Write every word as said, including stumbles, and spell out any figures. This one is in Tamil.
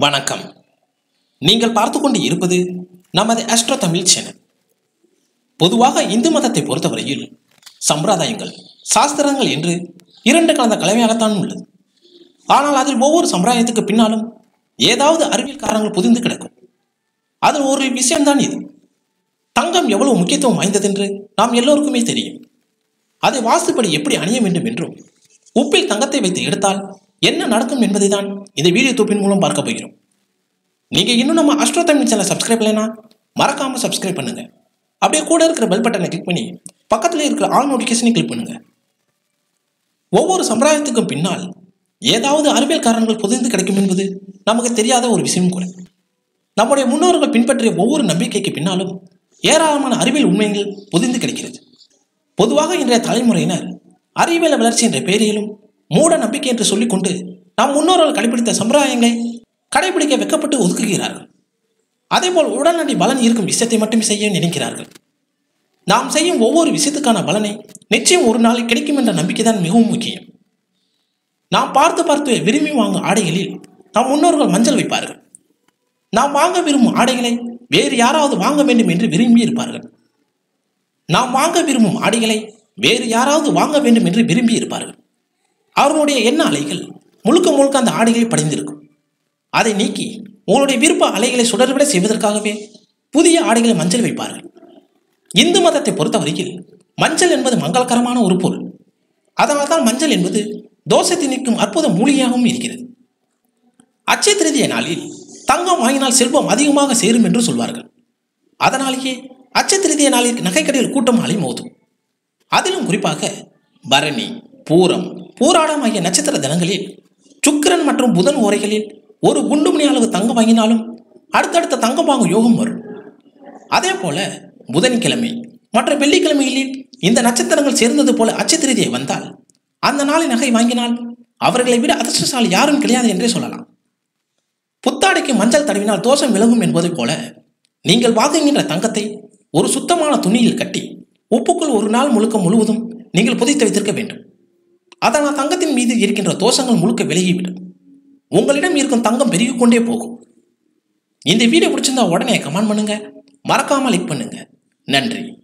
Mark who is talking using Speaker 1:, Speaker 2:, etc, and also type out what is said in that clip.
Speaker 1: வணக்கம். நீங்கள் பார்த்து கொண்டு இருப்பது நமது ஆஸ்ட்ரோ தமிழ் சேனல். பொதுவாக இந்து மதத்தை பொறுத்தவரையில் சம்பிரதாயங்கள், சாஸ்திரங்கள் என்று இரண்டு கலந்த கலவையாகத்தான் உள்ளது. ஆனால் அதில் ஒவ்வொரு சம்பிரதாயத்துக்கு பின்னாலும் ஏதாவது அறிவியல் காரணங்கள் புதிந்து கிடக்கும். அதில் ஒரு விஷயம்தான் இது. தங்கம் எவ்வளவு முக்கியத்துவம் வாய்ந்ததென்று நாம் எல்லோருக்குமே தெரியும். அதை வாஸ்துப்படி எப்படி அணிய வேண்டும் என்றும், உப்பில் தங்கத்தை வைத்து எடுத்தால் என்ன நடக்கும் என்பதை தான் இந்த வீடியோ தொப்பின் மூலம் பார்க்க போகிறோம். நீங்க இன்னும் நம்ம ஆஸ்ட்ரோ தமிழ் சேனலை சப்ஸ்கிரைப் பண்ணலைன்னா மறக்காம சப்ஸ்கிரைப் பண்ணுங்க. அப்படியே கூட இருக்கிற பெல் பட்டனை கிளிக் பண்ணி பக்கத்தில் இருக்கிற ஆல் நோட்டிஃபிகேஷனை கிளிக் பண்ணுங்க. ஒவ்வொரு சம்பிரதாயத்துக்கும் பின்னால் ஏதாவது அறிவியல் காரணங்கள் புதிந்து கிடைக்கும் என்பது நமக்கு தெரியாத ஒரு விஷயம் கூட. நம்முடைய முன்னோர்கள் பின்பற்றிய ஒவ்வொரு நம்பிக்கைக்கு பின்னாலும் ஏராளமான அறிவியல் உண்மைகள் புதிந்து கிடைக்கிறது. பொதுவாக இன்றைய தலைமுறையினர் அறிவியல் வளர்ச்சி என்ற பெயரிலும் மூட நம்பிக்கை என்று சொல்லிக்கொண்டு நம் முன்னோர்கள் கடைபிடித்த சம்பிரதாயங்களை கடைபிடிக்க வைக்கப்பட்டு ஒதுக்குகிறார்கள். அதேபோல் உடனடி பலன் இருக்கும் விஷயத்தை மட்டும் செய்ய நினைக்கிறார்கள். நாம் செய்யும் ஒவ்வொரு விஷயத்துக்கான பலனை நிச்சயம் ஒரு நாளில் கிடைக்கும் என்ற நம்பிக்கை தான் மிகவும் முக்கியம். நாம் பார்த்து பார்த்து விரும்பி வாங்கும் ஆடைகளில் நம் முன்னோர்கள் மஞ்சள் வைப்பார்கள். நாம் வாங்க விரும்பும் ஆடைகளை வேறு யாராவது வாங்க வேண்டும் என்று விரும்பி இருப்பார்கள். நாம் வாங்க விரும்பும் ஆடைகளை வேறு யாராவது வாங்க வேண்டும் என்று விரும்பி இருப்பார்கள். அவர்களுடைய எண்ண அலைகள் முழுக்க முழுக்க அந்த ஆடைகளை படைந்திருக்கும். அதை நீக்கி உங்களுடைய விருப்ப அலைகளை சுடர்விட செய்வதற்காகவே புதிய ஆடைகளை மஞ்சள் வைப்பார்கள். இந்து மதத்தை பொறுத்தவரையில் மஞ்சள் என்பது மங்களகரமான ஒரு பொருள். அதனால்தான் மஞ்சள் என்பது தோஷத்தை நீக்கும் அற்புத மூலிகையாகவும் இருக்கிறது. அட்சய திருதிய நாளில் தங்கம் வாங்கினால் செல்வம் அதிகமாக சேரும் என்று சொல்வார்கள். அதனாலேயே அட்சய திருதிய நாளில் நகைக்கடையில் கூட்டம் அலைமோதும். அதிலும் குறிப்பாக பரணி, பூரம், பூராடம் ஆகிய நட்சத்திர தினங்களில் சுக்கிரன் மற்றும் புதன் ஓரைகளில் ஒரு குண்டுமணி அளவு தங்கம் வாங்கினாலும் அடுத்தடுத்த தங்கம் வாங்கும் யோகம் வரும். அதே போல புதன்கிழமை மற்ற வெள்ளிக்கிழமைகளில் இந்த நட்சத்திரங்கள் சேர்ந்தது போல அட்சய திருதியை வந்தால் அந்த நாளில் நகை வாங்கினால் அவர்களை விட அதிர்ஷ்டசாலி யாரும் கிடையாது என்றே சொல்லலாம். புத்தாடைக்கு மஞ்சள் தடவினால் தோஷம் விலகும் என்பதை போல நீங்கள் வாங்குகின்ற தங்கத்தை ஒரு சுத்தமான துணியில் கட்டி உப்புக்குள் ஒரு நாள் முழுக்க முழுவதும் நீங்கள் புதைத்து வைத்திருக்க வேண்டும். அதனால் தங்கத்தின் மீது இருக்கின்ற தோஷங்கள் முழுக்க விலகிவிடும். உங்களிடம் இருக்கும் தங்கம் பெருகிக் கொண்டே போகும். இந்த வீடியோ பிடிச்சிருந்தா உடனே கமெண்ட் பண்ணுங்க, மறக்காம லைக் பண்ணுங்க. நன்றி.